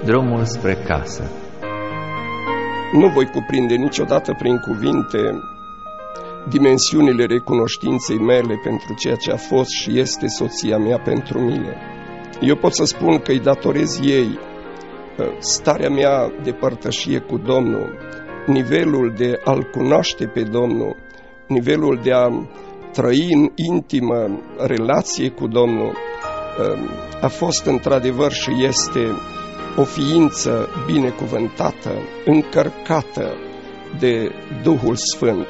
drumul spre casă. Nu voi cuprinde niciodată prin cuvinte dimensiunile recunoștinței mele pentru ceea ce a fost și este soția mea pentru mine. Eu pot să spun că îi datorez ei starea mea de părtășie cu Domnul, nivelul de a-L cunoaște pe Domnul, nivelul de a trăi în intimă relație cu Domnul. A fost într-adevăr și este o ființă binecuvântată, încărcată de Duhul Sfânt.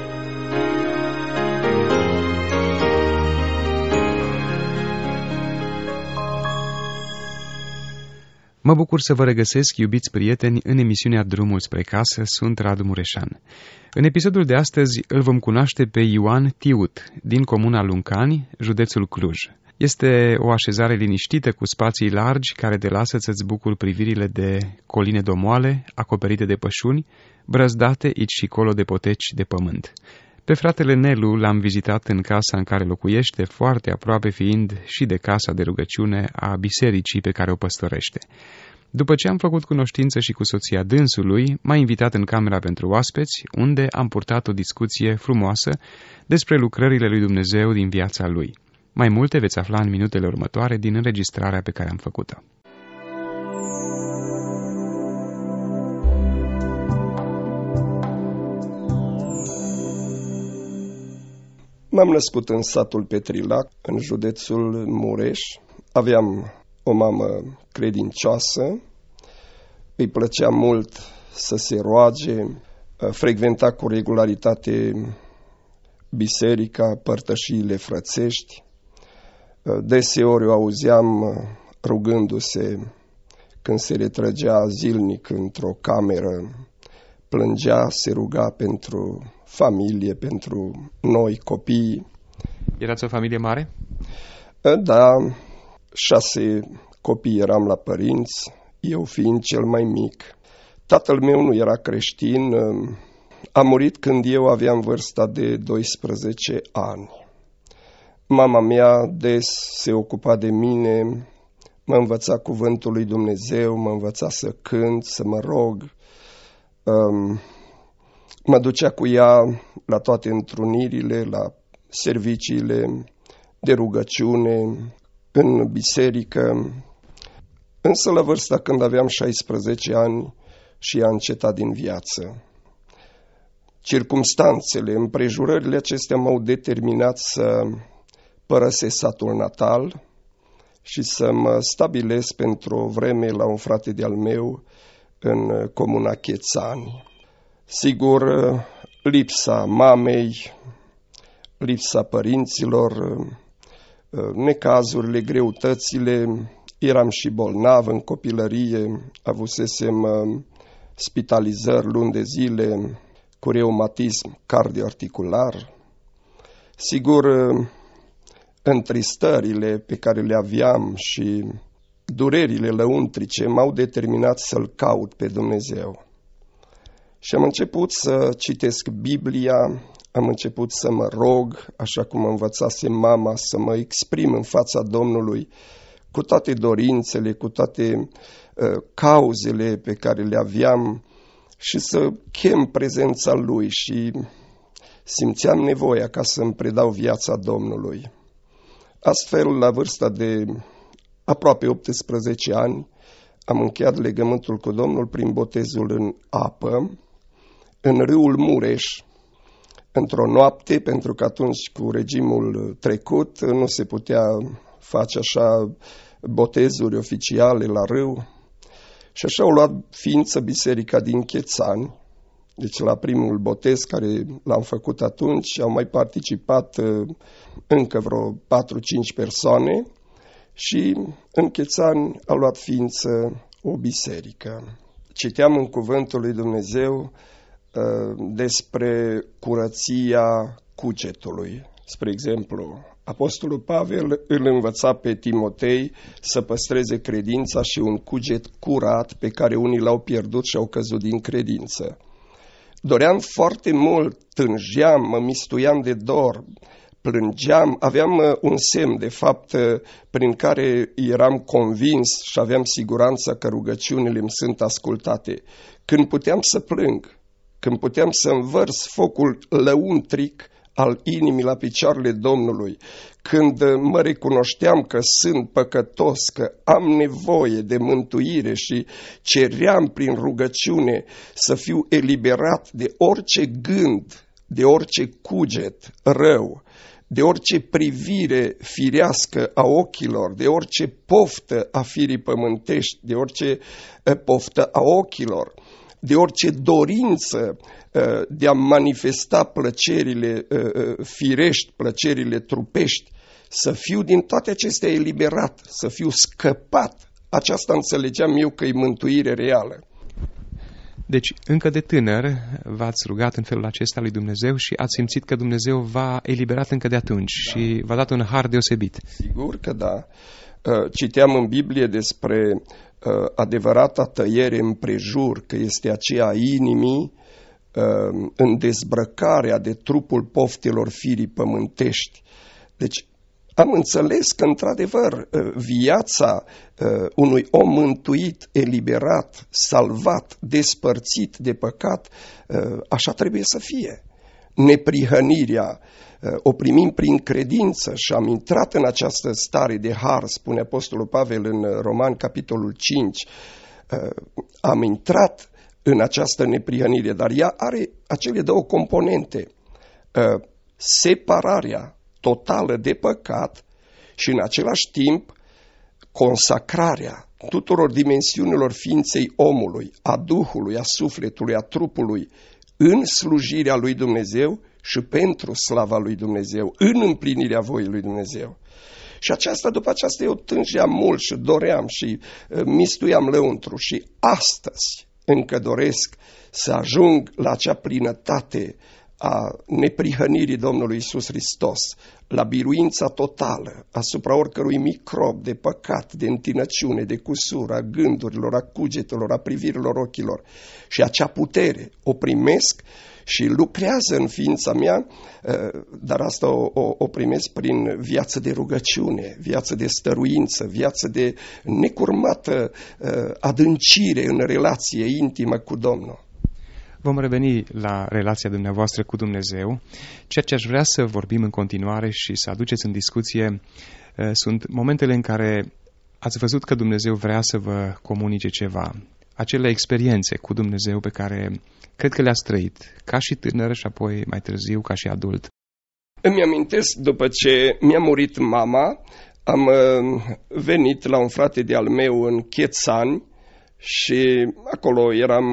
Mă bucur să vă regăsesc, iubiți prieteni, în emisiunea Drumul spre casă. Sunt Radu Mureșan. În episodul de astăzi îl vom cunoaște pe Ioan Tiut, din comuna Luncani, județul Cluj. Este o așezare liniștită cu spații largi care te lasă să-ți bucuri privirile de coline domoale, acoperite de pășuni, brăzdate aici și colo de poteci de pământ. Pe fratele Nelu l-am vizitat în casa în care locuiește, foarte aproape fiind și de casa de rugăciune a bisericii pe care o păstorește. După ce am făcut cunoștință și cu soția dânsului, m-a invitat în camera pentru oaspeți, unde am purtat o discuție frumoasă despre lucrările lui Dumnezeu din viața lui. Mai multe veți afla în minutele următoare din înregistrarea pe care am făcut-o. M-am născut în satul Petrilac, în județul Mureș. Aveam o mamă credincioasă, îi plăcea mult să se roage, frecventa cu regularitate biserica, părtășiile frățești. Deseori o auzeam rugându-se când se retrăgea zilnic într-o cameră, plângea, se ruga pentru familie, pentru noi, copii. Erați o familie mare? Da, 6 copii eram la părinți, eu fiind cel mai mic. Tatăl meu nu era creștin, a murit când eu aveam vârsta de 12 ani. Mama mea des se ocupa de mine, mă învăța cuvântul lui Dumnezeu, mă învăța să cânt, să mă rog. Mă ducea cu ea la toate întrunirile, la serviciile de rugăciune, în biserică. Însă la vârsta când aveam 16 ani și ea încetat din viață. Circumstanțele, împrejurările acestea m-au determinat să părăsesc satul natal și să mă stabilesc pentru o vreme la un frate de-al meu în comuna Chețani. Sigur, lipsa mamei, lipsa părinților, necazurile, greutățile, eram și bolnav în copilărie, avusesem spitalizări luni de zile cu reumatism cardioarticular. Sigur, întristările pe care le aveam și durerile lăuntrice m-au determinat să-L caut pe Dumnezeu. Și am început să citesc Biblia, am început să mă rog, așa cum mă învățase mama, să mă exprim în fața Domnului cu toate dorințele, cu toate cauzele pe care le aveam și să chem prezența Lui și simțeam nevoia ca să-mi predau viața Domnului. Astfel, la vârsta de aproape 18 ani, am încheiat legământul cu Domnul prin botezul în apă, în râul Mureș, într-o noapte, pentru că atunci cu regimul trecut nu se putea face așa botezuri oficiale la râu. Și așa au luat ființă biserica din Chețani. Deci la primul botez care l-am făcut atunci au mai participat încă vreo 4-5 persoane și în Chețani a luat ființă o biserică. Citeam în cuvântul lui Dumnezeu despre curăția cugetului. Spre exemplu, Apostolul Pavel îl învăța pe Timotei să păstreze credința și un cuget curat pe care unii l-au pierdut și au căzut din credință. Doream foarte mult, tânjeam, mă mistuiam de dor, plângeam, aveam un semn, de fapt, prin care eram convins și aveam siguranța că rugăciunile îmi sunt ascultate. Când puteam să plâng, când puteam să învărs focul lăuntric al inimii la picioarele Domnului, când mă recunoșteam că sunt păcătos, că am nevoie de mântuire și ceream prin rugăciune să fiu eliberat de orice gând, de orice cuget rău, de orice privire firească a ochilor, de orice poftă a firii pământești, de orice poftă a ochilor, de orice dorință de a manifesta plăcerile firești, plăcerile trupești, să fiu din toate acestea eliberat, să fiu scăpat. Aceasta înțelegeam eu că e mântuire reală. Deci, încă de tânăr, v-ați rugat în felul acesta lui Dumnezeu și ați simțit că Dumnezeu v-a eliberat încă de atunci și v-a dat un har deosebit. Sigur că da. Citeam în Biblie despre adevărata tăiere împrejur, că este aceea a inimii în dezbrăcarea de trupul poftelor firii pământești. Deci am înțeles că, într-adevăr, viața unui om mântuit, eliberat, salvat, despărțit de păcat, așa trebuie să fie. Neprihănirea o primim prin credință și am intrat în această stare de har, spune Apostolul Pavel în Romani, capitolul 5. Am intrat în această neprihănire, dar ea are acele două componente. Separarea totală de păcat și în același timp consacrarea tuturor dimensiunilor ființei omului, a Duhului, a sufletului, a trupului, în slujirea lui Dumnezeu și pentru slava lui Dumnezeu, în împlinirea voii lui Dumnezeu. Și aceasta, după aceasta, eu tângeam mult și doream și mistuiam lăuntru și astăzi încă doresc să ajung la acea plinătate a neprihănirii Domnului Iisus Hristos, la biruința totală asupra oricărui microb de păcat, de întinăciune, de cusur, a gândurilor, a cugetelor, a privirilor ochilor. Și acea putere o primesc și lucrează în ființa mea, dar asta o primesc prin viață de rugăciune, viață de stăruință, viață de necurmată adâncire în relație intimă cu Domnul. Vom reveni la relația dumneavoastră cu Dumnezeu. Ceea ce aș vrea să vorbim în continuare și să aduceți în discuție sunt momentele în care ați văzut că Dumnezeu vrea să vă comunice ceva. Acele experiențe cu Dumnezeu pe care cred că le-ați trăit ca și tânăr și apoi mai târziu ca și adult. Îmi amintesc, după ce mi-a murit mama, am venit la un frate de-al meu în Chețani și acolo eram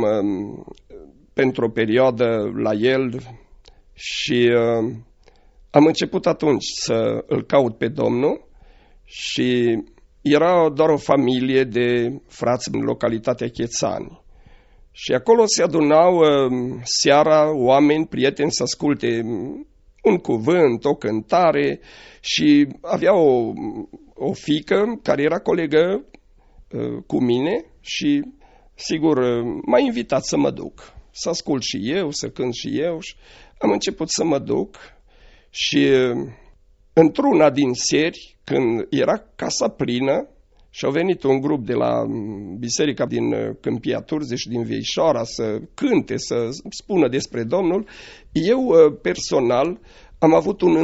pentru o perioadă la el și am început atunci să îl caut pe Domnul și era doar o familie de frați în localitatea Chețani. Și acolo se adunau seara oameni, prieteni, să asculte un cuvânt, o cântare și avea o fiică care era colegă cu mine și, sigur, m-a invitat să mă duc, să ascult și eu, să cânt și eu. Și am început să mă duc și într-una din seri, când era casa plină, și au venit un grup de la biserica din Câmpia Turze și din Vieișoara să cânte, să spună despre Domnul. Eu personal am avut un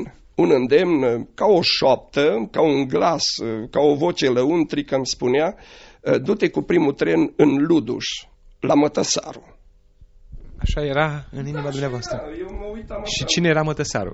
îndemn ca o șoaptă, ca un glas, ca o voce lăuntrică îmi spunea: du-te cu primul tren în Luduș, la Mătăsaru. Așa era în inima dumneavoastră. Era. Eu mă uitam. Și cine era Mătăsaru?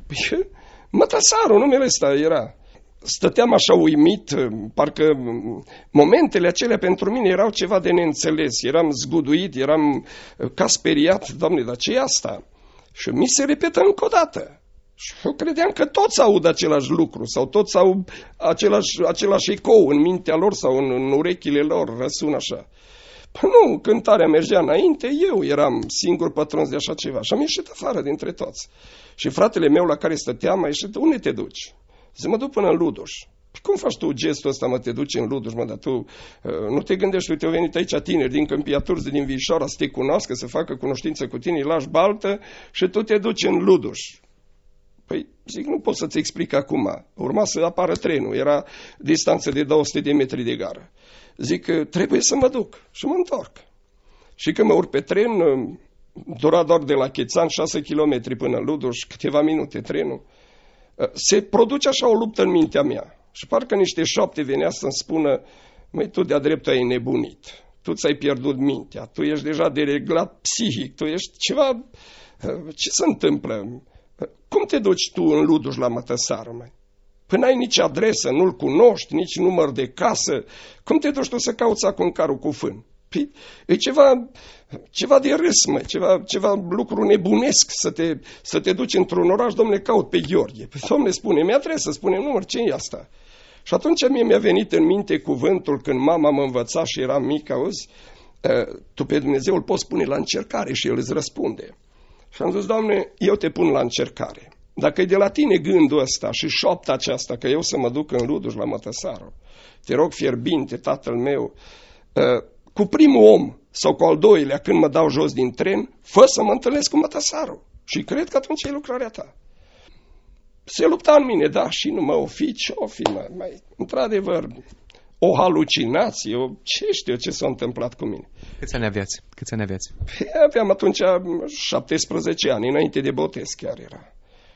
Mătăsaru, numele ăsta era. Stăteam așa uimit, parcă momentele acelea pentru mine erau ceva de neînțeles. Eram zguduit, eram ca speriat. Doamne, dar ce e asta? Și mi se repetă încă o dată. Și eu credeam că toți aud același lucru sau toți au același ecou în mintea lor sau în urechile lor, răsună așa. Păi nu, cântarea mergea înainte, eu eram singur pătruns de așa ceva și am ieșit afară dintre toți. Și fratele meu la care stăteam a ieșit: unde te duci? Zice: mă duc până în Luduș. Păi cum faci tu gestul ăsta, mă, te duci în Luduș, mă, dar tu nu te gândești, uite, au venit aici tineri din Câmpia Turze, din Viișoara, să te cunoască, să facă cunoștință cu tine, îi lași baltă și tu te duci în Luduș. Păi Zic, nu pot să-ți explic acum. Urma să apară trenul, era distanță de 200 de metri de gară. Zic că trebuie să mă duc și mă întorc. Și când mă urc pe tren, dura doar de la Chețan 6 km până în Luduș, câteva minute trenul. Se produce așa o luptă în mintea mea. Și parcă niște șoapte venea să-mi spună, măi, tu de-a dreptul ai nebunit, tu ți-ai pierdut mintea, tu ești deja dereglat psihic, tu ești ceva... Ce se întâmplă? Cum te duci tu în Luduș la Mătăsară, măi? Până ai nici adresă, nu-l cunoști, nici număr de casă, cum te duci tu să cauți acum în carul cu fân? Păi, e ceva de râs, măi, ceva lucru nebunesc să te duci într-un oraș, dom'le, caut pe Gheorghe. Păi, dom'le, spune, mi-a trebuie să spune număr, ce-i asta? Și atunci mie mi-a venit în minte cuvântul când mama mă învăța și eram mic, auzi, tu pe Dumnezeu îl poți pune la încercare și El îți răspunde. Și am zis, Doamne, eu te pun la încercare. Dacă e de la tine gândul ăsta și șoapta aceasta că eu să mă duc în Luduș la Mătăsaru, te rog fierbinte, tatăl meu, cu primul om sau cu al doilea când mă dau jos din tren, fă să mă întâlnesc cu Mătăsaru. Și cred că atunci e lucrarea ta. Se lupta în mine, da, și nu mă o fi, mai într-adevăr, o halucinație, ce știu ce s-a întâmplat cu mine. Câți ani aveați? Păi, aveam atunci 17 ani, înainte de botez chiar era.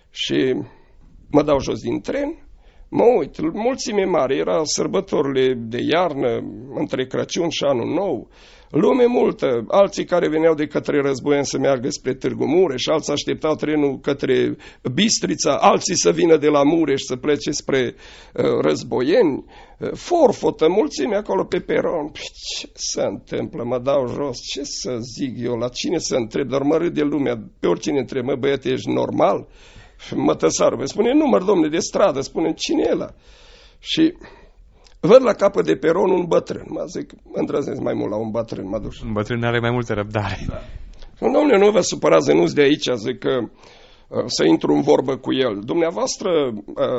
Și mă dau jos din tren, mă uit, mulțime mare, era sărbătorile de iarnă, între Crăciun și Anul Nou, lume multă, alții care veneau de către Războieni să meargă spre Târgu Mureș, alții așteptau trenul către Bistrița, alții să vină de la Mureș să plece spre Războieni, forfotă, mulțime acolo pe peron. Ce se întâmplă? Mă dau jos, ce să zic eu, la cine să întreb, dar mă râde lumea, pe oricine întreb, mă băiete, ești normal? Mătăsarul îmi spune, număr, domne, de stradă, spune, cine e ăla? Și văd la capăt de peron un bătrân. Mă zic, mă îndrăznesc mai mult la un bătrân, mă duc. Un bătrân are mai multă răbdare. Da. Dom'le, nu vă supărați, nu-s de aici, zic că să intru în vorbă cu el. Dumneavoastră,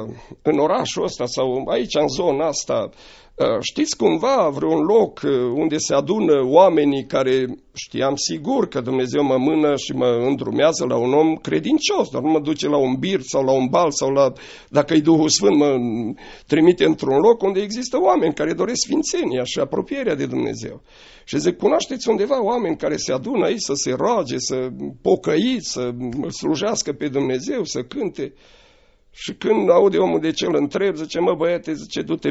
în orașul ăsta sau aici, în zona asta, știți cumva vreun loc unde se adună oamenii care știam sigur că Dumnezeu mă mână și mă îndrumează la un om credincios, dar nu mă duce la un birt sau la un bal sau la, dacă e Duhul Sfânt, mă trimite într-un loc unde există oameni care doresc sfințenia și apropierea de Dumnezeu. Și zic, cunoașteți undeva oameni care se adună aici să se roage, să pocăiți, să slujească pe Dumnezeu, să cânte? Și când aude omul de ce îl întreb, zice, mă băiete, zice, du-te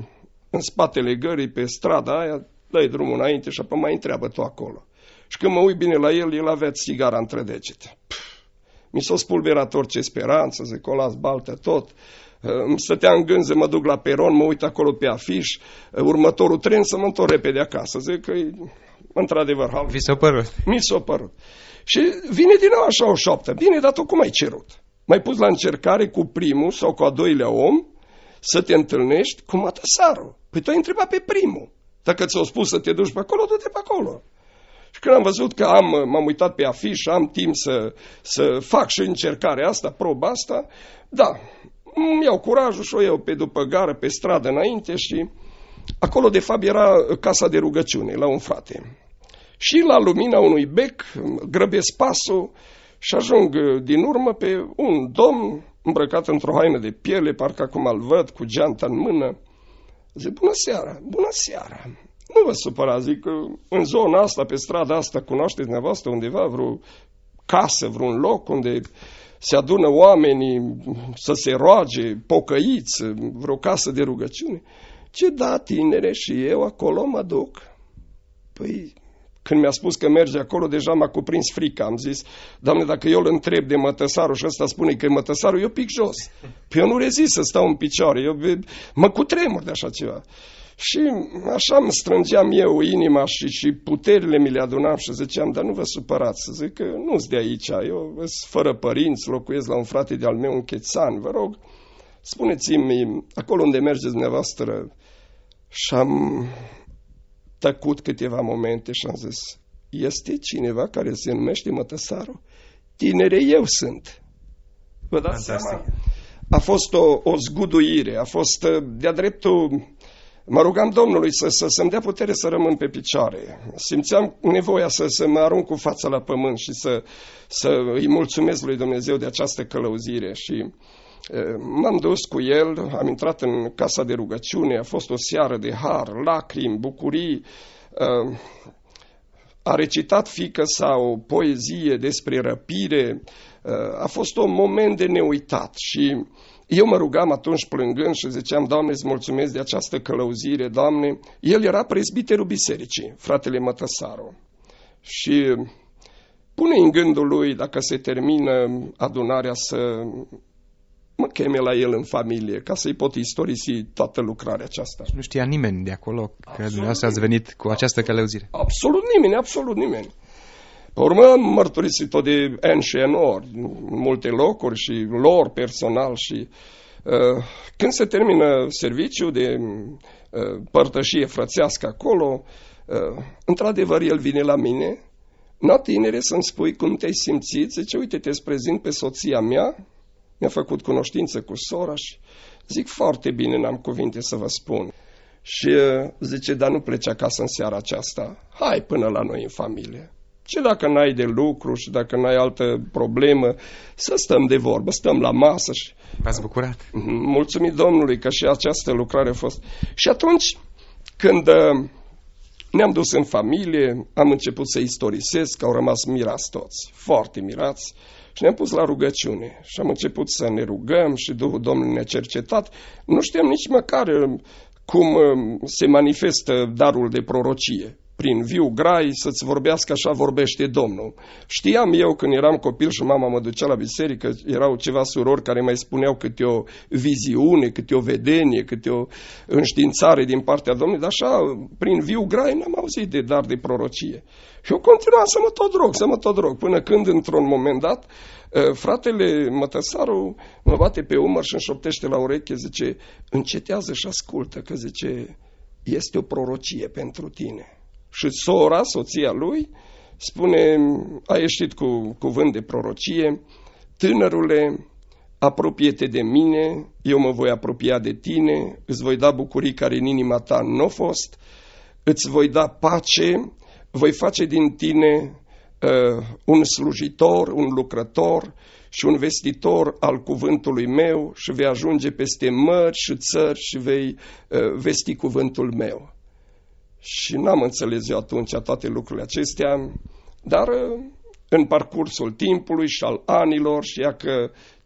în spatele gării, pe strada aia, dă-i drumul înainte și apoi mai întreabă tu acolo. Și când mă uit bine la el avea țigara între degete. Mi s-a spulberat orice speranță, zic, o las baltă tot. Îmi stătea în gând să mă duc la peron, mă uit acolo pe afiș, următorul tren să mă întorc repede acasă. Zic că într-adevăr, vi s-a părut? Mi s-a părut. Și vine din nou așa o șoaptă. Bine, dar tu cum ai cerut? M-ai pus la încercare cu primul sau cu a doilea om să te întâlnești cu Mătăsarul. Păi tu ai întrebat pe primul. Dacă ți-au spus să te duci pe acolo, du-te pe acolo. Și când am văzut că m-am uitat pe afiș, am timp să fac și încercarea asta, proba asta, da, îmi iau curajul și o iau pe după gară, pe stradă înainte și acolo de fapt era casa de rugăciune la un frate. Și la lumina unui bec grăbesc pasul și ajung din urmă pe un domn îmbrăcat într-o haină de piele, parcă acum îl văd, cu geanta în mână. Zic, bună seara, bună seara. Nu vă supărați, zic, în zona asta, pe strada asta, cunoașteți dumneavoastră undeva vreo casă, vreun loc unde se adună oamenii să se roage, pocăiți, vreo casă de rugăciune? Ce da, tinere, și eu acolo mă duc. Păi, când mi-a spus că merge acolo, deja m-a cuprins frica. Am zis, Doamne, dacă eu îl întreb de Mătăsarul și ăsta spune că e Mătăsarul, eu pic jos. Păi eu nu rezist să stau în picioare, eu mă cutremur de așa ceva. Și așa îmi strângeam eu inima și puterile mi le adunam și ziceam, dar nu vă supărați, zic că nu-s de aici, eu sunt fără părinți, locuiesc la un frate de-al meu în Chețan, vă rog, spuneți-mi, acolo unde mergeți dumneavoastră. Și am tăcut câteva momente și am zis, este cineva care se numește Mătăsarul? Tinere, eu sunt. Vă dați seama? A fost o zguduire, a fost de-a dreptul. Mă rugam Domnului să-mi dea putere să rămân pe picioare. Simțeam nevoia să mă arunc cu fața la pământ și să îi mulțumesc lui Dumnezeu de această călăuzire. Și M-am dus cu el, am intrat în casa de rugăciune, a fost o seară de har, lacrimi, bucurii. A recitat fiică sa o poezie despre răpire. A fost un moment de neuitat și eu mă rugam atunci plângând și ziceam: Doamne, îți mulțumesc de această călăuzire, Doamne. El era prezbiterul bisericii, fratele Mătăsaru. Și pune în gândul lui, dacă se termină adunarea, să mă cheme la el în familie, ca să-i pot istorisi toată lucrarea aceasta. Nu știa nimeni de acolo că dumneavoastră ați venit cu această călăuzire? Absolut nimeni, absolut nimeni. Pe urmă am mărturisit-o de N și N ori, în multe locuri și lor personal. Și când se termină serviciul de părtășie frățească acolo, într-adevăr el vine la mine: "Na, tinere, să-mi spui cum te-ai simțit?" Zice: "Uite, te-ți prezint pe soția mea, mi-a făcut cunoștință cu sora." Și zic: "Foarte bine, n-am cuvinte să vă spun." Și zice: "Dar nu pleci acasă în seara aceasta, hai până la noi în familie. Și dacă n-ai de lucru și dacă n-ai altă problemă, să stăm de vorbă, stăm la masă." Și v-ați bucurat? Mulțumit Domnului că și această lucrare a fost. Și atunci, când ne-am dus în familie, am început să istorisesc, că au rămas mirați toți, foarte mirați, și ne-am pus la rugăciune și am început să ne rugăm și Duhul Domnului ne-a cercetat. Nu știam nici măcar cum se manifestă darul de prorocie. Prin viu grai să-ți vorbească, așa vorbește Domnul. Știam eu când eram copil și mama mă ducea la biserică, erau ceva surori care mai spuneau câte o viziune, câte o vedenie, câte o înștiințare din partea Domnului, dar așa, prin viu grai, n-am auzit de dar de prorocie. Și eu continuam să mă tot rog, până când, într-un moment dat, fratele Mătăsaru mă bate pe umăr și îmi șoptește la ureche, zice: "Încetează și ascultă, că zice, este o prorocie pentru tine." Și sora, soția lui, spune, a ieșit cu cuvânt de prorocie: "Tânărule, apropie-te de mine, eu mă voi apropia de tine, îți voi da bucurii care în inima ta n-au fost, îți voi da pace, voi face din tine un slujitor, un lucrător și un vestitor al cuvântului meu și vei ajunge peste mări și țări și vei vesti cuvântul meu." Și n-am înțeles eu atunci toate lucrurile acestea, dar în parcursul timpului și al anilor, și ea că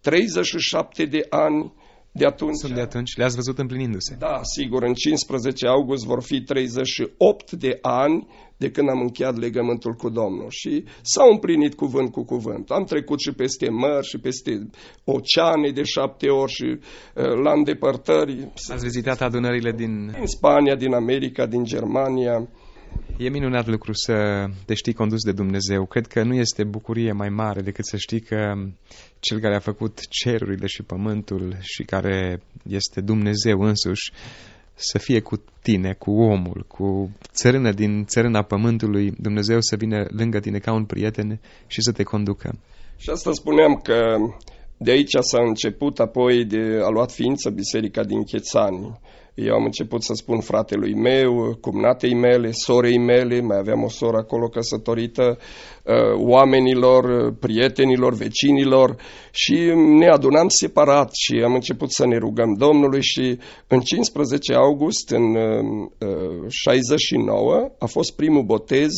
37 de ani de atunci... Sunt de atunci, le-ați văzut împlinindu-se. Da, sigur, în 15 august vor fi 38 de ani de când am încheiat legământul cu Domnul și s-au împlinit cuvânt cu cuvânt. Am trecut și peste mări și peste oceane de 7 ori și la îndepărtări. Ați vizitat adunările din Spania, din America, din Germania. E minunat lucru să te știi condus de Dumnezeu. Cred că nu este bucurie mai mare decât să știi că Cel care a făcut cerurile și pământul și care este Dumnezeu însuși să fie cu tine, cu omul, cu țărână din țărâna pământului, Dumnezeu să vină lângă tine ca un prieten și să te conducă. Și asta spuneam, că de aici s-a început apoi a luat ființă biserica din Chețani. Eu am început să spun fratelui meu, cumnatei mele, sorei mele, mai aveam o soră acolo căsătorită, oamenilor, prietenilor, vecinilor, și ne adunam separat și am început să ne rugăm Domnului. Și în 15 august, în 69, a fost primul botez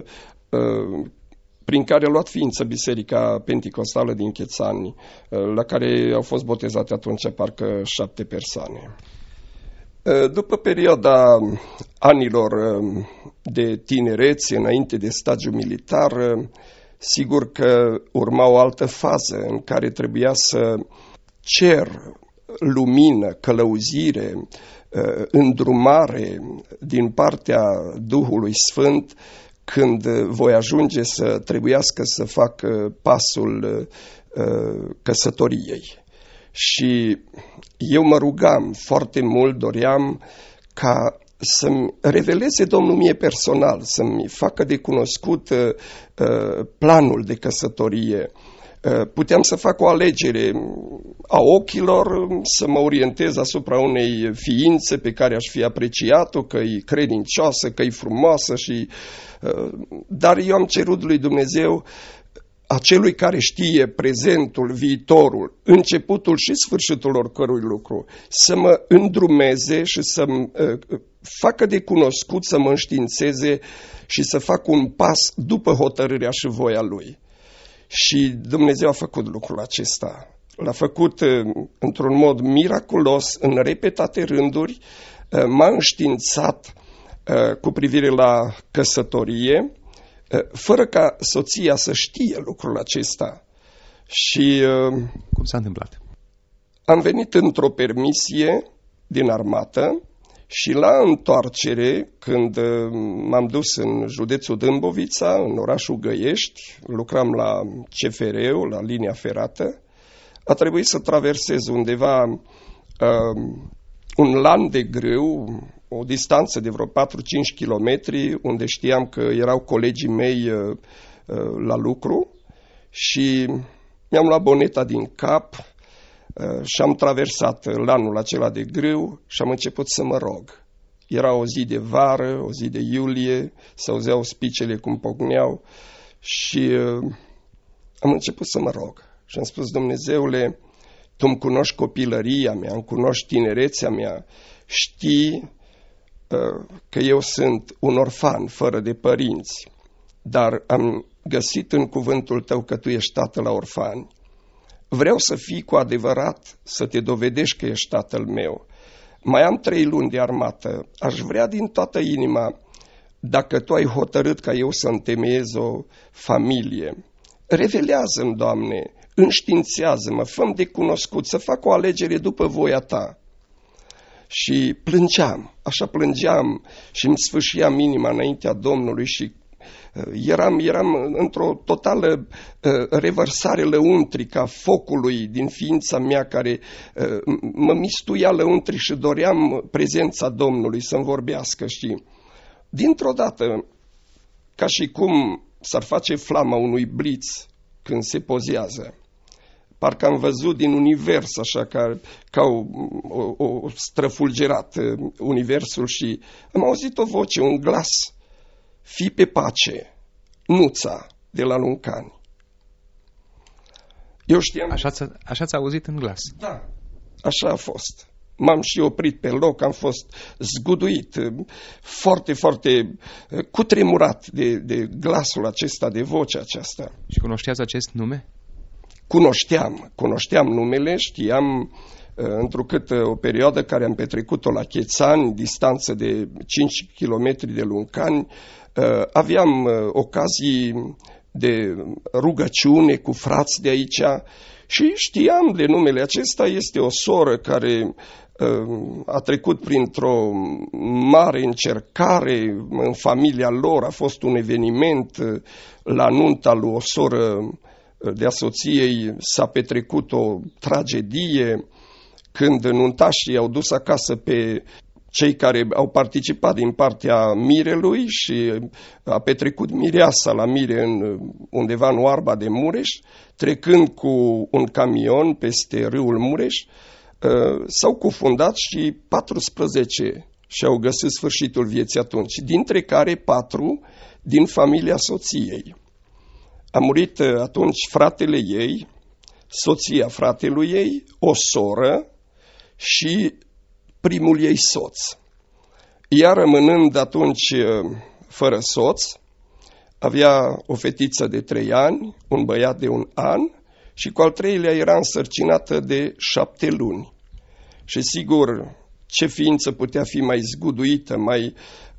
prin care a luat ființă Biserica Penticostală din Chețani, la care au fost botezate atunci parcă 7 persoane. După perioada anilor de tinerețe, înainte de stagiul militar, sigur că urma o altă fază în care trebuia să cer lumină, călăuzire, îndrumare din partea Duhului Sfânt, când voi ajunge să trebuiască să fac pasul căsătoriei. Și eu mă rugam foarte mult, doream ca să-mi reveleze Domnul mie personal, să-mi facă de cunoscut planul de căsătorie. Puteam să fac o alegere a ochilor, să mă orientez asupra unei ființe pe care aș fi apreciat-o, că e credincioasă, că e frumoasă, dar eu am cerut lui Dumnezeu a celui care știe prezentul, viitorul, începutul și sfârșitul oricărui lucru, să mă îndrumeze și să facă de cunoscut, să mă înștiințeze și să fac un pas după hotărârea și voia Lui. Și Dumnezeu a făcut lucrul acesta. L-a făcut într-un mod miraculos, în repetate rânduri, m-a înștiințat cu privire la căsătorie, fără ca soția să știe lucrul acesta. Și cum s-a întâmplat? Am venit într-o permisie din armată și la întoarcere, când m-am dus în județul Dâmbovița, în orașul Găiești, lucram la CFR-ul, la linia ferată, a trebuit să traversez undeva un lan de grâu, o distanță de vreo 4-5 kilometri, unde știam că erau colegii mei la lucru, și mi-am luat boneta din cap și am traversat lanul acela de grâu și am început să mă rog. Era o zi de vară, o zi de iulie, se auzeau spicele cum pocneau și am început să mă rog. Și am spus: Dumnezeule, Tu îmi cunoști copilăria mea, îmi cunoști tinerețea mea, știi că eu sunt un orfan fără de părinți, dar am găsit în cuvântul Tău că Tu ești tată la orfani. Vreau să fii cu adevărat, să Te dovedești că ești tatăl meu. Mai am 3 luni de armată, aș vrea din toată inima, dacă Tu ai hotărât ca eu să întemeiez o familie, revelează-mi, Doamne, înștiințează-mă, fă-mi de cunoscut, să fac o alegere după voia Ta. Și plângeam, așa plângeam și îmi sfâșiam inima înaintea Domnului și eram într-o totală revărsare lăuntrică a focului din ființa mea, care mă mistuia lăuntri și doream prezența Domnului să-mi vorbească. Și dintr-o dată, ca și cum s-ar face flama unui bliț când se pozează, parcă am văzut din univers, așa ca o străfulgerat universul, și am auzit o voce, un glas: fii pe pace, Nuța de la Luncani. Eu știam... Așa ți-a auzit în glas? Da, așa a fost. M-am și oprit pe loc, am fost zguduit, foarte, foarte cutremurat de glasul acesta, de vocea aceasta. Și cunoșteați acest nume? Cunoșteam numele, știam, întrucât o perioadă care am petrecut-o la Chețani, distanță de 5 km de Luncani, aveam ocazii de rugăciune cu frați de aici și știam de numele acesta. Este o soră care a trecut printr-o mare încercare în familia lor, a fost un eveniment la nunta lui o soră de-a soției, s-a petrecut o tragedie când nuntașii au dus acasă pe cei care au participat din partea mirelui și a petrecut mireasa la mire undeva în Oarba de Mureș, trecând cu un camion peste râul Mureș, s-au cufundat și 14 și-au găsit sfârșitul vieții atunci, dintre care 4 din familia soției. A murit atunci fratele ei, soția fratelui ei, o soră și primul ei soț. Ea, rămânând atunci fără soț, avea o fetiță de 3 ani, un băiat de 1 an și cu al 3-lea era însărcinată de 7 luni. Și sigur, ce ființă putea fi mai zguduită, mai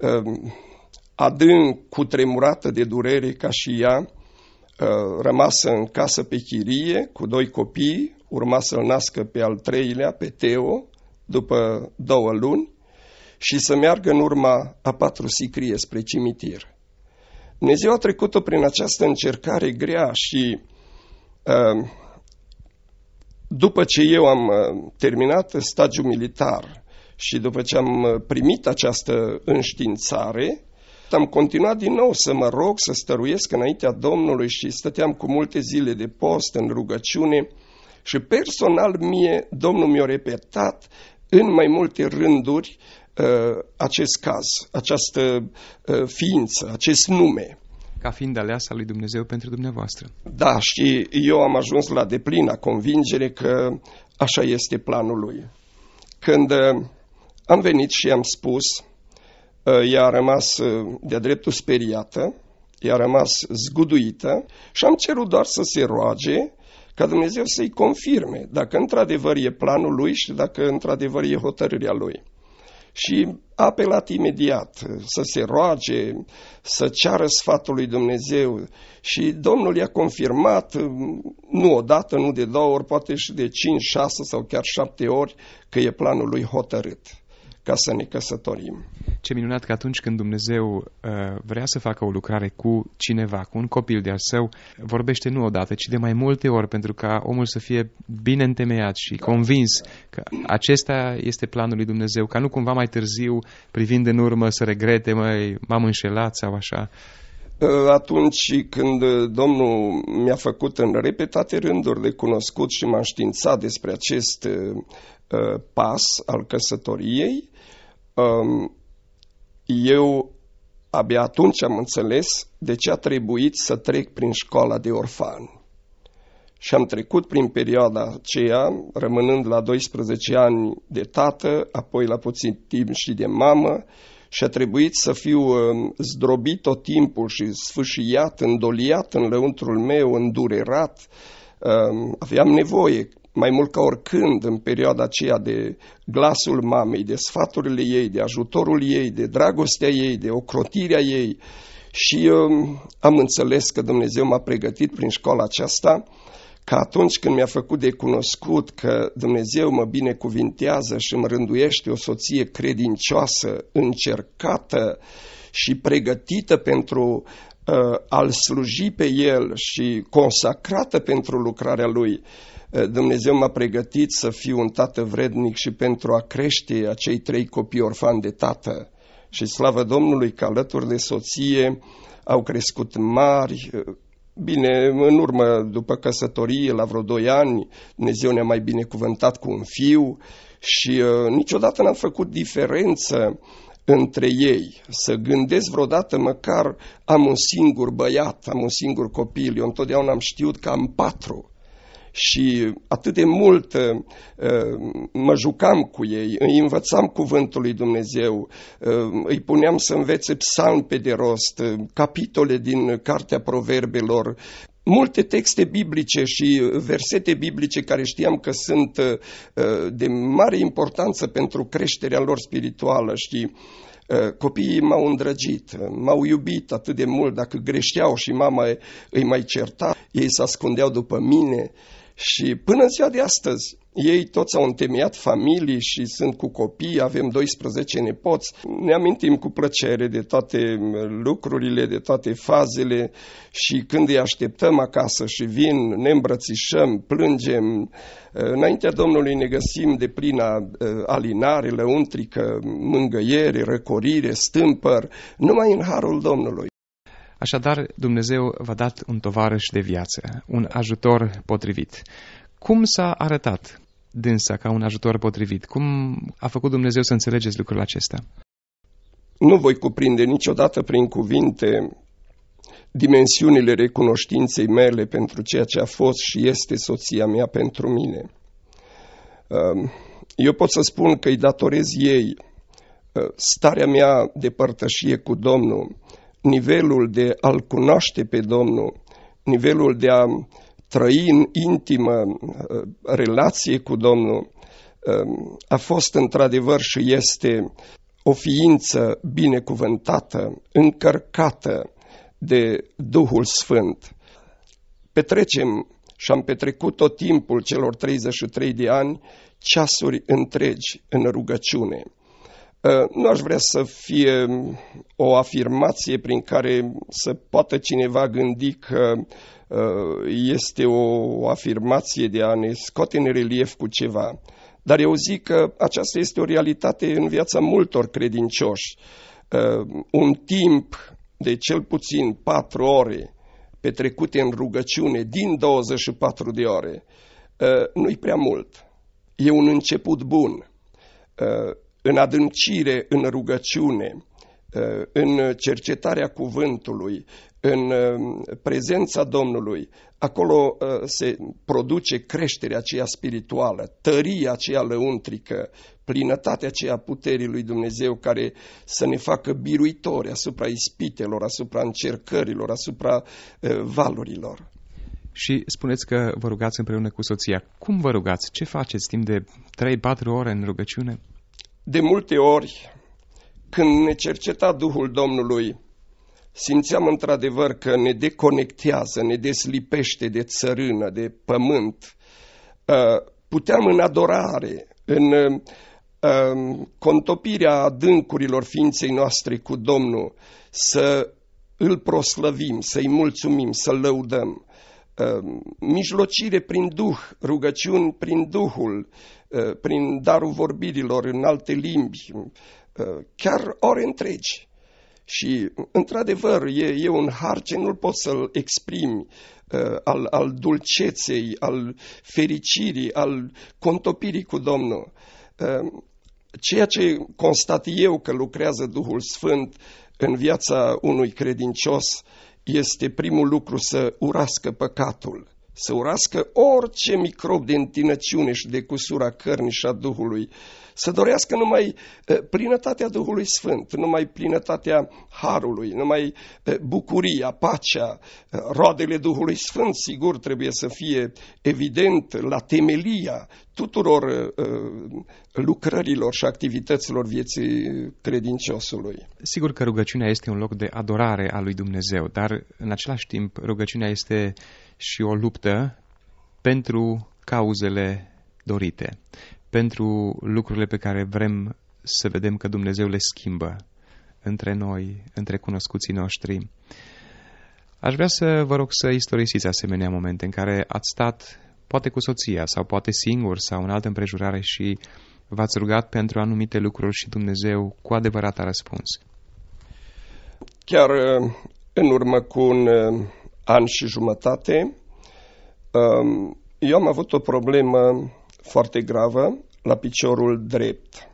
adânc cutremurată de durere ca și ea, rămasă în casă pe chirie cu 2 copii, urma să-l nască pe al 3-lea, pe Teo, după 2 luni, și să meargă în urma a 4 sicrie spre cimitir. Dumnezeu a trecut-o prin această încercare grea și după ce eu am terminat stagiul militar și după ce am primit această înștiințare, am continuat din nou să mă rog, să stăruiesc înaintea Domnului și stăteam cu multe zile de post în rugăciune și personal mie Domnul mi-a repetat în mai multe rânduri acest caz, această ființă, acest nume. ca fiind aleasa lui Dumnezeu pentru dumneavoastră. Da, și eu am ajuns la deplină convingere că așa este planul lui. Când am venit și am spus, ea a rămas de-a dreptul speriată, ea a rămas zguduită și am cerut doar să se roage ca Dumnezeu să-i confirme dacă într-adevăr e planul lui și dacă într-adevăr e hotărârea lui. Și a apelat imediat să se roage, să ceară sfatul lui Dumnezeu și Domnul i-a confirmat, nu odată, nu de 2 ori, poate și de 5, 6 sau chiar 7 ori, că e planul lui hotărât ca să ne căsătorim. Ce minunat că atunci când Dumnezeu vrea să facă o lucrare cu cineva, cu un copil de-al său, vorbește nu odată, ci de mai multe ori, pentru ca omul să fie bine întemeiat și convins că acesta este planul lui Dumnezeu, ca nu cumva mai târziu, privind în urmă, să regrete, m-am înșelat sau așa. Atunci când Domnul mi-a făcut în repetate rânduri de cunoscut și m-a înștiințat despre acest pas al căsătoriei, eu abia atunci am înțeles de ce a trebuit să trec prin școala de orfani. Și am trecut prin perioada aceea, rămânând la 12 ani de tată, apoi la puțin timp și de mamă, și a trebuit să fiu zdrobit tot timpul și sfâșiat, îndoliat în lăuntrul meu, îndurerat. Aveam nevoie, mai mult ca oricând, în perioada aceea, de glasul mamei, de sfaturile ei, de ajutorul ei, de dragostea ei, de ocrotirea ei. Și am înțeles că Dumnezeu m-a pregătit prin școala aceasta, că atunci când mi-a făcut de cunoscut că Dumnezeu mă binecuvintează și îmi rânduiește o soție credincioasă, încercată și pregătită pentru a-L sluji pe El și consacrată pentru lucrarea Lui, Dumnezeu m-a pregătit să fiu un tată vrednic și pentru a crește acei 3 copii orfani de tată. Și slavă Domnului că alături de soție au crescut mari. Bine, în urmă, după căsătorie, la vreo 2 ani, Dumnezeu ne-a mai binecuvântat cu un fiu și niciodată n-am făcut diferență între ei, să gândesc vreodată măcar am un singur băiat, am un singur copil. Eu întotdeauna am știut că am 4 și atât de mult mă jucam cu ei, îi învățam cuvântul lui Dumnezeu, îi puneam să învețe psalmi pe de rost, capitole din Cartea Proverbelor, multe texte biblice și versete biblice care știam că sunt de mare importanță pentru creșterea lor spirituală. Și copiii m-au îndrăgit, m-au iubit atât de mult. Dacă greșeau și mama îi mai certa, ei se ascundeau după mine. Și până în ziua de astăzi, ei toți au întemeiat familii și sunt cu copii, avem 12 nepoți. Ne amintim cu plăcere de toate lucrurile, de toate fazele și când îi așteptăm acasă și vin, ne îmbrățișăm, plângem. Înaintea Domnului ne găsim de plină alinare, lăuntrică, mângâiere, răcorire, stâmpăr, numai în harul Domnului. Așadar, Dumnezeu v-a dat un tovarăș de viață, un ajutor potrivit. Cum s-a arătat dânsa ca un ajutor potrivit? Cum a făcut Dumnezeu să înțelegeți lucrul acesta? Nu voi cuprinde niciodată prin cuvinte dimensiunile recunoștinței mele pentru ceea ce a fost și este soția mea pentru mine. Eu pot să spun că îi datorez ei starea mea de părtășie cu Domnul, nivelul de a-L cunoaște pe Domnul, nivelul de a trăi în intimă relație cu Domnul, a fost într-adevăr și este o ființă binecuvântată, încărcată de Duhul Sfânt. Petrecem și am petrecut tot timpul celor 33 de ani ceasuri întregi în rugăciune. Nu aș vrea să fie o afirmație prin care să poată cineva gândi că este o afirmație de a ne scoate în relief cu ceva. Dar eu zic că aceasta este o realitate în viața multor credincioși. Un timp de cel puțin 4 ore petrecute în rugăciune din 24 de ore nu-i prea mult. E un început bun. În adâncire, în rugăciune, în cercetarea cuvântului, în prezența Domnului, acolo se produce creșterea aceea spirituală, tăria aceea lăuntrică, plinătatea aceea puterii lui Dumnezeu care să ne facă biruitori asupra ispitelor, asupra încercărilor, asupra valurilor. Și spuneți că vă rugați împreună cu soția. Cum vă rugați? Ce faceți timp de 3-4 ore în rugăciune? De multe ori, când ne cerceta Duhul Domnului, simțeam într-adevăr că ne deconectează, ne deslipește de țărână, de pământ. Puteam în adorare, în contopirea adâncurilor ființei noastre cu Domnul, să îl proslăvim, să-i mulțumim, să-l lăudăm. Mijlocire prin Duh, rugăciuni prin Duhul, prin darul vorbirilor în alte limbi, chiar ore întregi. Și, într-adevăr, e un har ce nu-l poți să-l exprimi, al dulceței, al fericirii, al contopirii cu Domnul. Ceea ce constat eu că lucrează Duhul Sfânt în viața unui credincios este primul lucru să urască păcatul, să urască orice microb de întinăciune și de cusura cărnii și a Duhului, să dorească numai plinătatea Duhului Sfânt, numai plinătatea Harului, numai bucuria, pacea, roadele Duhului Sfânt, sigur, trebuie să fie evident la temelia tuturor lucrărilor și activităților vieții credinciosului. Sigur că rugăciunea este un loc de adorare a lui Dumnezeu, dar în același timp rugăciunea este și o luptă pentru cauzele dorite, pentru lucrurile pe care vrem să vedem că Dumnezeu le schimbă între noi, între cunoscuții noștri. Aș vrea să vă rog să istorisiți asemenea momente în care ați stat poate cu soția sau poate singur sau în altă împrejurare și v-ați rugat pentru anumite lucruri și Dumnezeu cu adevărat a răspuns. Chiar în urmă cu un an și jumătate, eu am avut o problemă foarte gravă la piciorul drept.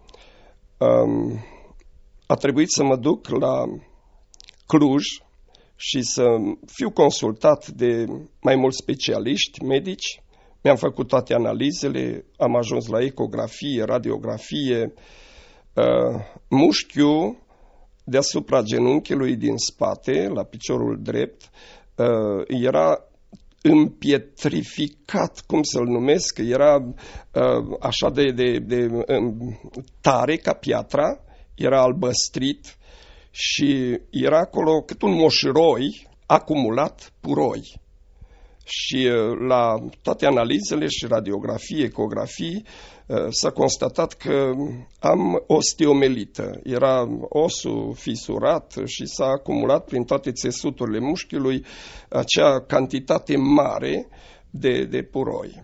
A trebuit să mă duc la Cluj și să fiu consultat de mai mulți specialiști medici. Mi-am făcut toate analizele, am ajuns la ecografie, radiografie. Mușchiul deasupra genunchiului din spate, la piciorul drept, era împietrificat, cum să-l numesc, era așa de tare ca piatra, era albăstrit și era acolo cât un moșroi acumulat puroi. Și la toate analizele și radiografii, ecografii, s-a constatat că am osteomelită. Era osul fisurat și s-a acumulat prin toate țesuturile mușchiului acea cantitate mare de puroi.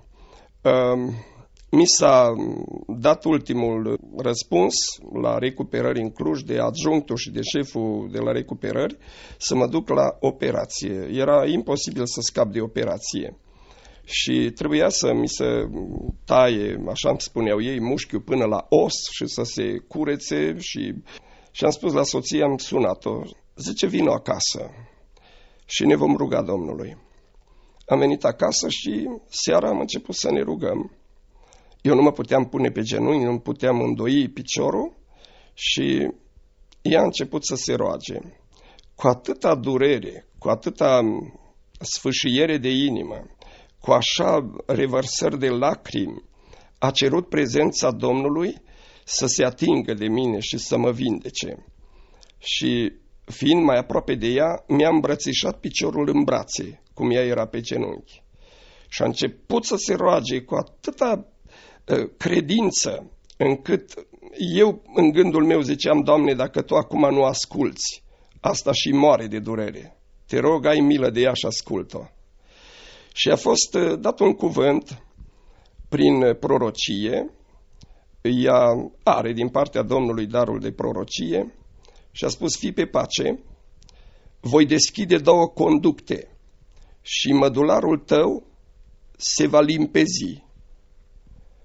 Mi s-a dat ultimul răspuns la recuperări în Cluj de adjunctul și de șeful de la recuperări să mă duc la operație. Era imposibil să scap de operație. Și trebuia să mi se taie, așa îmi spuneau ei, mușchiul până la os și să se curețe și am spus la soție, am sunat-o, zice, vino acasă și ne vom ruga Domnului. Am venit acasă și seara am început să ne rugăm. Eu nu mă puteam pune pe genunchi, nu puteam îndoi piciorul și ea a început să se roage. Cu atâta durere, cu atâta sfâșiere de inimă, cu așa revărsări de lacrimi, a cerut prezența Domnului să se atingă de mine și să mă vindece. Și fiind mai aproape de ea, mi-a îmbrățișat piciorul în brațe, cum ea era pe genunchi. Și a început să se roage cu atâta credință, încât eu în gândul meu ziceam, Doamne, dacă Tu acum nu asculți, asta și moare de durere. Te rog, ai milă de ea și ascult-o. Și a fost dat un cuvânt prin prorocie, ea are din partea Domnului darul de prorocie și a spus, fii pe pace, voi deschide 2 conducte și mădularul tău se va limpezi.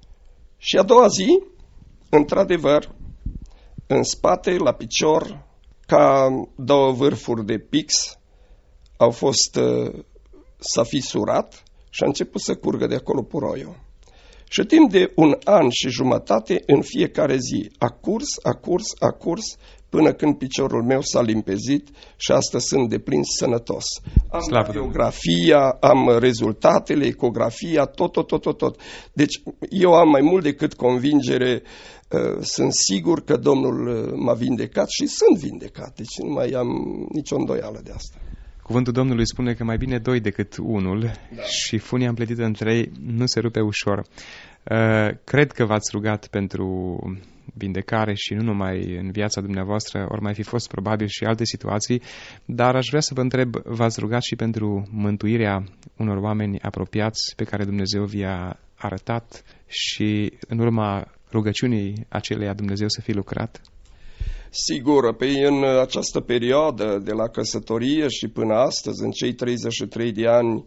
Și a doua zi, într-adevăr, în spate, la picior, ca două vârfuri de pix au fost s-a fisurat și a început să curgă de acolo puroiul. Și timp de 1 an și jumătate, în fiecare zi, a curs, până când piciorul meu s-a limpezit și astăzi sunt deplin sănătos. Am radiografia, am rezultatele, ecografia, tot. Deci eu am mai mult decât convingere, sunt sigur că Domnul m-a vindecat și sunt vindecat. Deci nu mai am nicio îndoială de asta. Cuvântul Domnului spune că mai bine 2 decât 1, da. Și funia împletită între ei nu se rupe ușor. Cred că v-ați rugat pentru vindecare și nu numai în viața dumneavoastră, ori mai fi fost probabil și alte situații, dar aș vrea să vă întreb, v-ați rugat și pentru mântuirea unor oameni apropiați pe care Dumnezeu vi-a arătat și în urma rugăciunii aceleia Dumnezeu să fie lucrat? Sigur, în această perioadă de la căsătorie și până astăzi, în cei 33 de ani,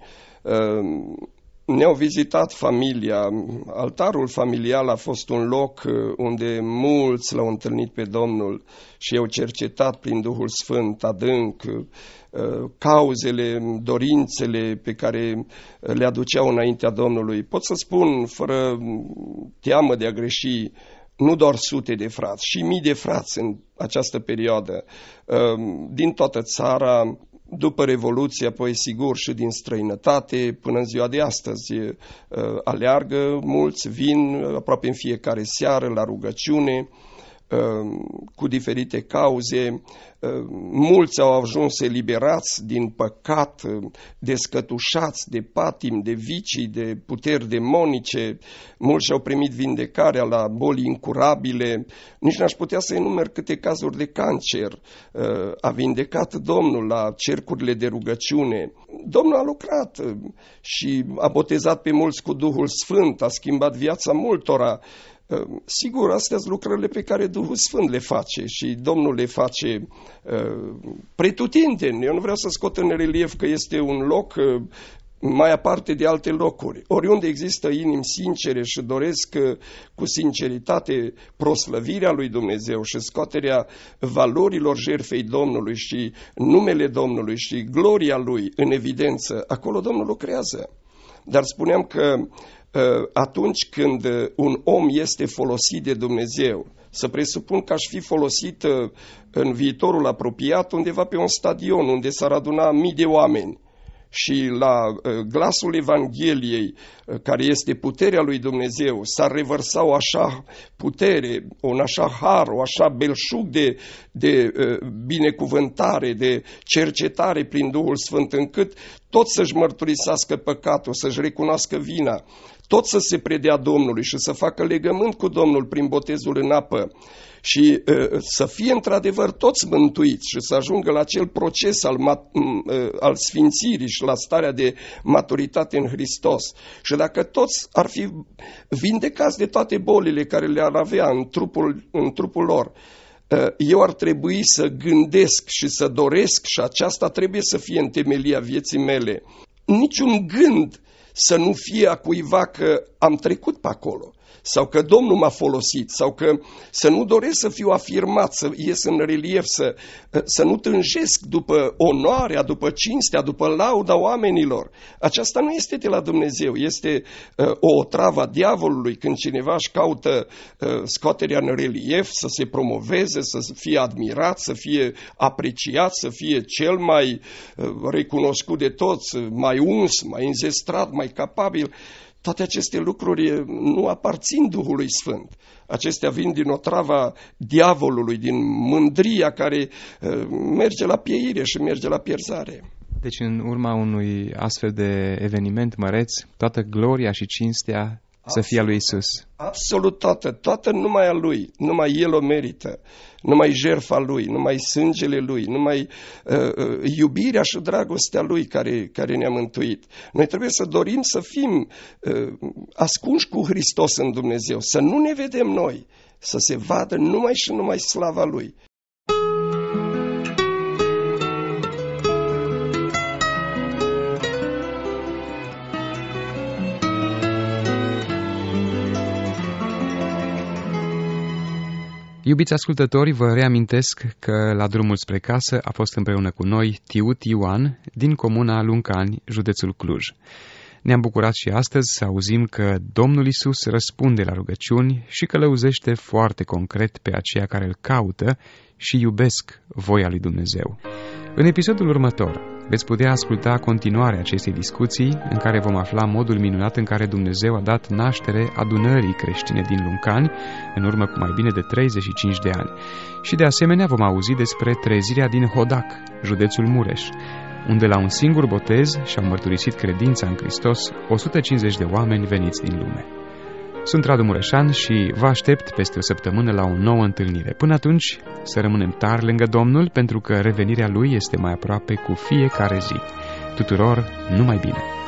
ne-au vizitat familia. Altarul familial a fost un loc unde mulți l-au întâlnit pe Domnul și i-au cercetat prin Duhul Sfânt adânc cauzele, dorințele pe care le aduceau înaintea Domnului. Pot să spun, fără teamă de a greși, nu doar sute de frați, și mii de frați în această perioadă, din toată țara, după Revoluție, apoi sigur și din străinătate, până în ziua de astăzi aleargă, mulți vin aproape în fiecare seară la rugăciune, cu diferite cauze. Mulți au ajuns eliberați din păcat, descătușați de patim, de vicii, de puteri demonice. Mulți și-au primit vindecarea la boli incurabile. Nici n-aș putea să enumer câte cazuri de cancer a vindecat Domnul la cercurile de rugăciune. Domnul a lucrat și a botezat pe mulți cu Duhul Sfânt, a schimbat viața multora. Sigur, astea sunt lucrările pe care Duhul Sfânt le face și Domnul le face pretutindeni. Eu nu vreau să scot în relief că este un loc mai aparte de alte locuri. Oriunde există inimi sincere și doresc cu sinceritate proslăvirea lui Dumnezeu și scoaterea valorilor jertfei Domnului și numele Domnului și gloria Lui în evidență, acolo Domnul lucrează. Dar spuneam că atunci când un om este folosit de Dumnezeu, să presupun că aș fi folosit în viitorul apropiat undeva pe un stadion unde s-ar aduna mii de oameni și la glasul Evangheliei, care este puterea lui Dumnezeu, s-ar revărsa o așa putere, un așa har, o așa belșug de binecuvântare, de cercetare prin Duhul Sfânt, încât tot să-și mărturisească păcatul, să-și recunoască vina, tot să se predea Domnului și să facă legământ cu Domnul prin botezul în apă și să fie într-adevăr toți mântuiți și să ajungă la acel proces al sfințirii și la starea de maturitate în Hristos. Și dacă toți ar fi vindecați de toate bolile care le-ar avea în trupul lor, eu ar trebui să gândesc și să doresc, și aceasta trebuie să fie în temelia vieții mele, niciun gând să nu fie a cuiva că am trecut pe acolo sau că Domnul m-a folosit sau că să nu doresc să fiu afirmat, să ies în relief, să nu tânjesc după onoarea, după cinstea, după lauda oamenilor. Aceasta nu este de la Dumnezeu, este o otravă a diavolului când cineva își caută scoaterea în relief, să se promoveze, să fie admirat, să fie apreciat, să fie cel mai recunoscut de toți, mai uns, mai înzestrat, mai capabil. Toate aceste lucruri nu aparțin Duhului Sfânt. Acestea vin din otrava diavolului, din mândria care merge la pieire și merge la pierzare. Deci în urma unui astfel de eveniment măreț, toată gloria și cinstea să fie a lui Isus. Absolut toată numai a Lui, numai El o merită, numai jertfa Lui, numai sângele Lui, numai iubirea și dragostea Lui care ne-a mântuit. Noi trebuie să dorim să fim ascunși cu Hristos în Dumnezeu, să nu ne vedem noi, să se vadă numai și numai slava Lui. Iubiți ascultători, vă reamintesc că la drumul spre casă a fost împreună cu noi Tiut Ioan din comuna Luncani, județul Cluj. Ne-am bucurat și astăzi să auzim că Domnul Iisus răspunde la rugăciuni și călăuzește foarte concret pe aceia care îl caută și iubesc voia lui Dumnezeu. În episodul următor veți putea asculta continuarea acestei discuții, în care vom afla modul minunat în care Dumnezeu a dat naștere adunării creștine din Luncani, în urmă cu mai bine de 35 de ani. Și de asemenea vom auzi despre trezirea din Hodac, județul Mureș, unde la un singur botez și-au mărturisit credința în Hristos 150 de oameni veniți din lume. Sunt Radu Mureșan și vă aștept peste o săptămână la o nouă întâlnire. Până atunci, să rămânem tari lângă Domnul, pentru că revenirea Lui este mai aproape cu fiecare zi. Tuturor, numai bine!